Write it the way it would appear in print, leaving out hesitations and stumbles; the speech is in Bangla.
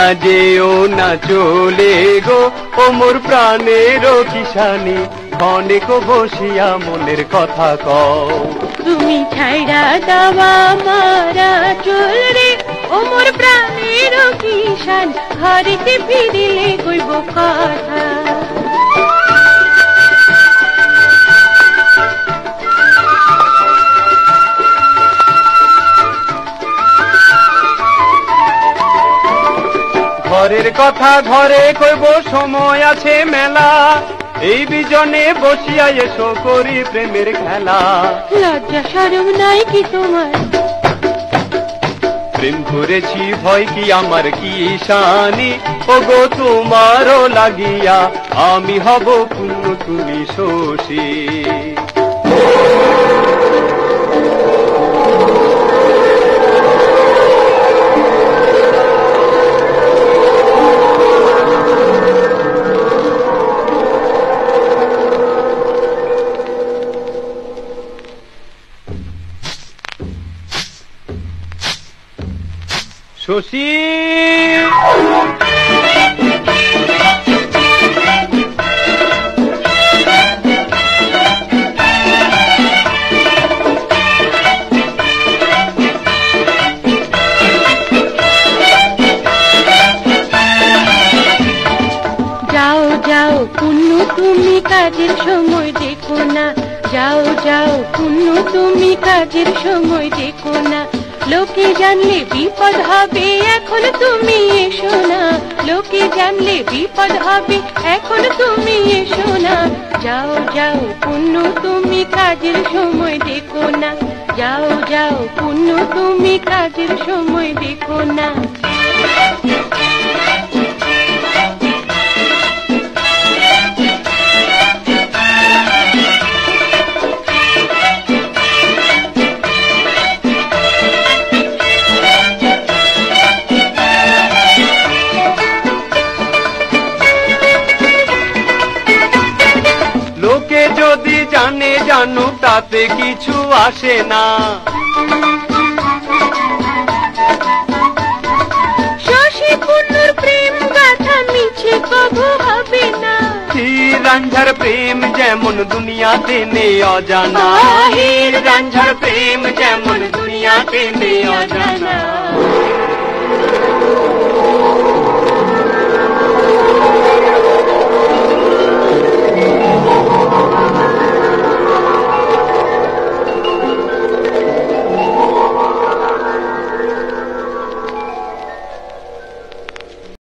যেও না চলে গো ও মোর প্রাণের কিষানি, অনেক বসিয়া মনের কথা কও। তুমি ছাইড়া দাওয়া মারা চল রে ও মোর প্রাণের কিষান, ঘরেতে ফিরিলে কইব কথা। ঘরের কথা ঘরে কইব, সময় আছে মেলা, এই বিজনে বসিয়া এসো করি প্রেমের খেলা। লজ্জা শরম নাই কি তোমার? প্রেম করেছি ভয় কি আমার কিষানি, ওগো তোমারও লাগিয়া আমি হব পূর্ণ তুমি শোষী। শশী যাও যাও পুণ্য তুমি কাজের সময় দেখো না, যাও যাও পুণ্য তুমি কাজের সময় দেখো না, লোকে জানলে বিপদ হবে এখন তুমি এসো না, লোকে জানলে বিপদ হবে এখন তুমি এসো না। যাও যাও পুণ্য তুমি কাজের সময় দেখো না, যাও যাও পুণ্য তুমি কাজের সময় দেখো না। লোকে যদি জানে জানুক তাতে কিছু আসে না, শশী পূর্ণর প্রেম গাথা মিছে কবু হবে না। হীর রাঞ্ঝার প্রেম যেমন দুনিয়াতে নেই অজানা, হীর রাঞ্ঝার প্রেম যেমন দুনিয়াতে নেই অজানা।